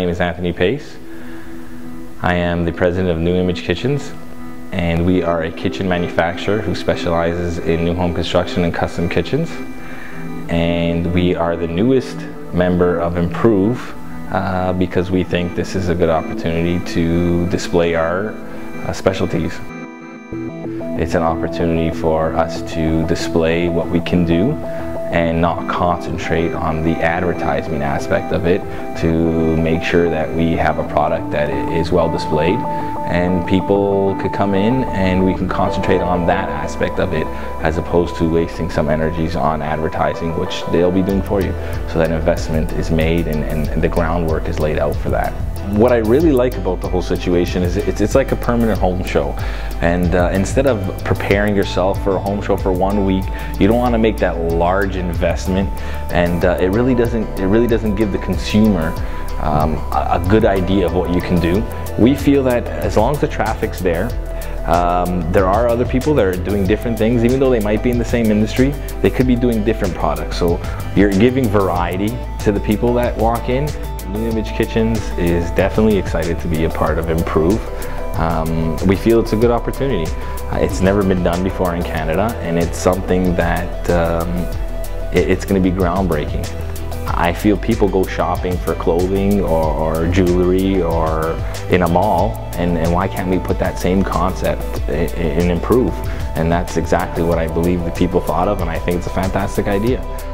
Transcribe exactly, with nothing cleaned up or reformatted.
name is Anthony Pace. I am the president of New Image Kitchens, and we are a kitchen manufacturer who specializes in new home construction and custom kitchens. And we are the newest member of Improve uh, because we think this is a good opportunity to display our uh, specialties. It's an opportunity for us to display what we can do and not concentrate on the advertising aspect of it, to make sure that we have a product that is well displayed and people could come in and we can concentrate on that aspect of it as opposed to wasting some energies on advertising, which they'll be doing for you. So that investment is made and, and, and the groundwork is laid out for that. What I really like about the whole situation is it's, it's like a permanent home show. And uh, instead of preparing yourself for a home show for one week, you don't want to make that large investment, and uh, it really doesn't it really doesn't give the consumer um, a, a good idea of what you can do. We feel that as long as the traffic's there, um, there are other people that are doing different things, even though they might be in the same industry, they could be doing different products. So you're giving variety to the people that walk in. New Image Kitchens is definitely excited to be a part of Improve. Um, we feel it's a good opportunity. Uh, it's never been done before in Canada, and it's something that um, it, it's going to be groundbreaking. I feel people go shopping for clothing or, or jewelry or in a mall, and, and why can't we put that same concept in, in Improve? And that's exactly what I believe the people thought of, and I think it's a fantastic idea.